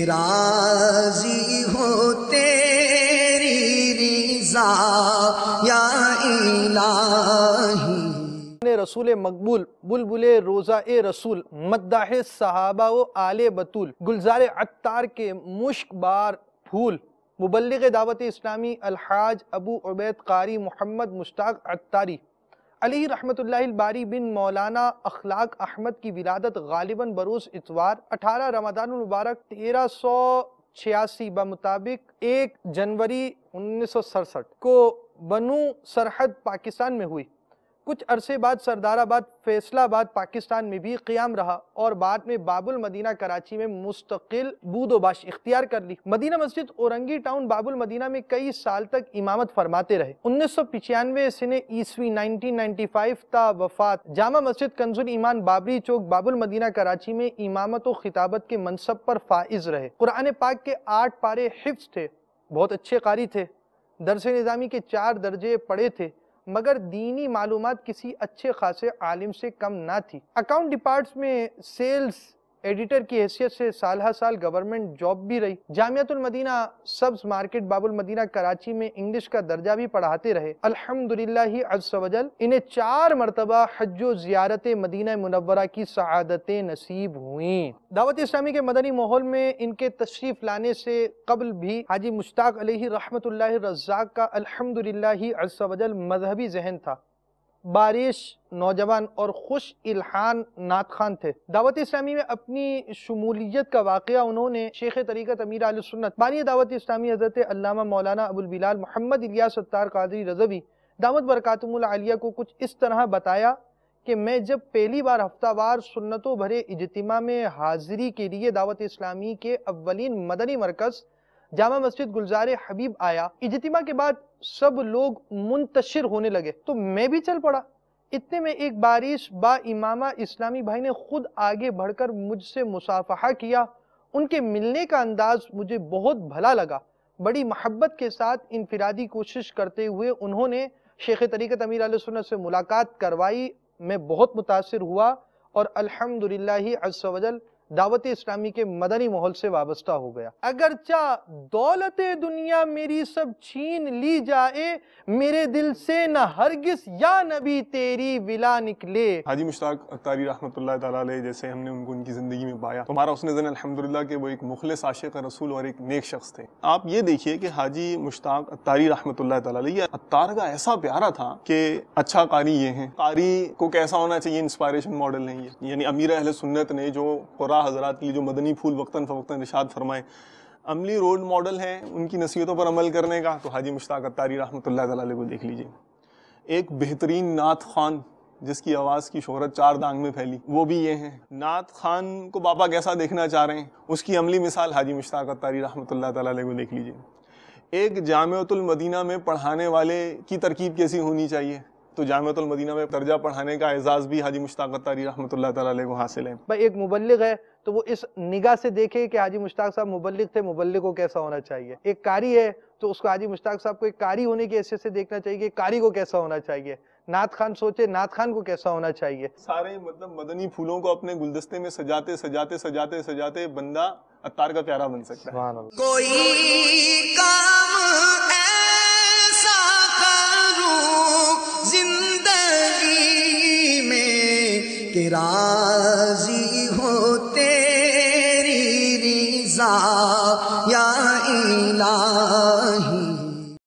کہ راضی ہو تیری رضا یا الہی۔ رسول مقبول، بلبل روزہ رسول، مداح صحابہ و آل بطول، گلزار عطار کے مشک بار پھول، مبلغ دعوت اسلامی الحاج ابو عبید قاری محمد مشتاق اتاری علیہ رحمت اللہ الباری بن مولانا اخلاق احمد کی ولادت غالباً بروز اتوار 18 رمضان المبارک 1386 بمطابق 1 جنوری 1967 کو بنو سرحد پاکستان میں ہوئی۔ کچھ عرصے بعد سردار آباد فیصل آباد پاکستان میں بھی قیام رہا اور بعد میں باب المدینہ کراچی میں مستقل بود و باش اختیار کر لی۔ مدینہ مسجد اورنگی ٹاؤن باب المدینہ میں کئی سال تک امامت فرماتے رہے۔ 1995 سنہ عیسوی 1995 تا وفات جامع مسجد کنز الایمان بابری چوک باب المدینہ کراچی میں امامت و خطابت کے منصب پر فائز رہے۔ قرآن پاک کے 8 پارے حفظ تھے، بہت اچھے قاری تھے، درس نظامی کے 4 درجے پڑھے تھے، مگر دینی معلومات کسی اچھے خاصے عالم سے کم نہ تھی۔ اکاؤنٹ ڈپارٹمنٹ میں سیلز ایڈیٹر کی حیثیت سے سالہ سال گورنمنٹ جاب بھی رہی۔ جامعۃ المدینہ سبز مارکیٹ باب المدینہ کراچی میں انگلش کا درجہ بھی پڑھاتے رہے۔ الحمدللہ عز و جل انہیں 4 مرتبہ حج و زیارت مدینہ منورہ کی سعادتیں نصیب ہوئیں۔ دعوت اسلامی کے مدنی ماحول میں ان کے تشریف لانے سے قبل بھی حاجی مشتاق علیہ رحمت اللہ الرزاق کا الحمدللہ عز و جل مذہبی ذہن تھا۔ بارش، نوجوان اور خوش الحان نعت خوان تھے۔ دعوت اسلامی میں اپنی شمولیت کا واقعہ انہوں نے شیخ طریقت امیر اہل سنت بانی دعوت اسلامی حضرت علامہ مولانا ابو البلال محمد الیاس اتار قادری رضوی دامت برکاتہم العالیہ کو کچھ اس طرح بتایا کہ میں جب پہلی بار ہفتہ وار سنتوں بھرے اجتماع میں حاضری کے لیے دعوت اسلامی کے اولین مدنی مرکز جامع مسجد گلزار حبیب آیا، اجتماع کے بعد سب لوگ منتشر ہونے لگے تو میں بھی چل پڑا۔ اتنے میں ایک بارش با امامہ اسلامی بھائی نے خود آگے بڑھ کر مجھ سے مصافحہ کیا۔ ان کے ملنے کا انداز مجھے بہت بھلا لگا۔ بڑی محبت کے ساتھ انفرادی کوشش کرتے ہوئے انہوں نے شیخ طریقت امیر اہل سنت سے ملاقات کروائی۔ میں بہت متاثر ہوا اور الحمدللہ عز و جل دعوت اسلامی کے مدنی ماحول سے وابستہ ہو گیا۔ اگرچہ دولت دنیا میری سب چھین لی جائے، میرے دل سے نہ ہرگز یا نبی تیری ولا نکلے۔ حاجی مشتاق اتاری رحمۃ اللہ تعالیٰ علیہ جیسے ہم نے ان کو ان کی زندگی میں پایا تو ہمارا حسن ظن الحمدللہ کہ وہ ایک مخلص عاشق رسول اور ایک نیک شخص تھے۔ آپ یہ دیکھیے کہ حاجی مشتاق اتاری رحمۃ اللہ تعالیٰ علیہ اتار کا ایسا پیارا تھا کہ اچھا قاری یہ ہیں، قاری کو کیسا ہونا چاہیے انسپائریشن ماڈل نہیں ہے، یعنی امیر اہل سنت نے جو قرآن حضرات کے لیے جو مدنی پھول وقتاً فوقتاً ارشاد فرمائے، عملی رول ماڈل ہیں ان کی نصیحتوں پر عمل کرنے کا، تو حاجی مشتاق اتاری رحمۃ اللہ تعالیٰ علیہ کو دیکھ لیجئے۔ ایک بہترین نعت خوان جس کی آواز کی شہرت 4 دانگ میں پھیلی، وہ بھی یہ ہیں۔ نعت خوان کو باپا کیسا دیکھنا چاہ رہے ہیں، اس کی عملی مثال حاجی مشتاق اتاری رحمۃ اللہ تعالیٰ علیہ کو دیکھ لیجئے۔ ایک جامعۃ المدینہ میں پڑھانے والے کی ترکیب کیسی ہونی چاہیے، تو جامعۃ المدینہ میں درجہ پڑھانے کا اعزاز بھی حاجی مشتاق اتاری رحمۃ اللہ تعالیٰ علیہ کو حاصل ہے۔ بھائی ایک مبلغ ہے تو وہ اس نگاہ سے دیکھے کہ حاجی مشتاق صاحب مبلغ تھے، مبلغ کو کیسا ہونا چاہیے۔ ایک قاری ہے تو اس کو حاجی مشتاق صاحب کو ایک قاری ہونے کی حیثیت سے دیکھنا چاہیے کہ قاری کو کیسا ہونا چاہیے۔ نعت خوان سوچے نعت خوان کو کیسا ہونا چاہیے۔ سارے مدنی پھولوں کو اپنے گلدستے میں سجاتے سجاتے سجاتے سجاتے بندہ اتار کا پیارا بن سکتا ہے۔ کوئی کام ایسا کروں زندگی میں کہ راضی ہو تیری رضا یا الہی۔